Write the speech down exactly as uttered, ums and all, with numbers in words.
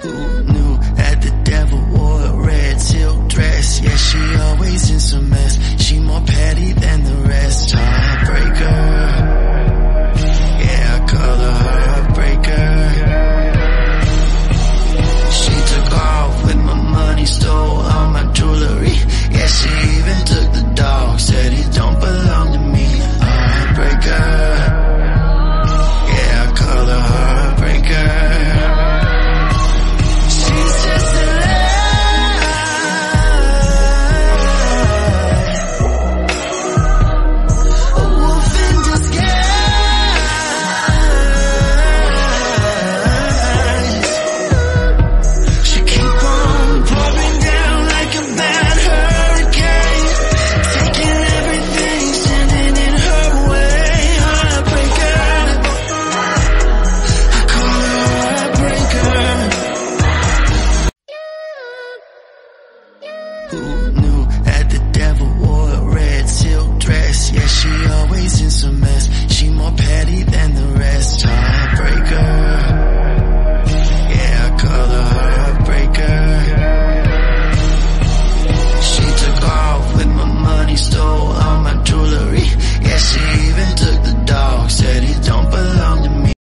Who knew that the devil wore a red silk dress? Yeah, she always in some mess. She more petty than the rest. Heartbreaker. Yeah, I call her heartbreaker. She took off with my money, stole all my jewelry. Yeah, she even took the dog, said he don't belong to me. Heartbreaker. Yeah, I call her heartbreaker. Who knew that the devil wore a red silk dress? Yeah, she always in some mess. She more petty than the rest.